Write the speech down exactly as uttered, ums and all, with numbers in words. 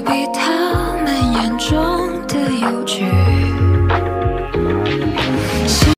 比他们眼中的有趣。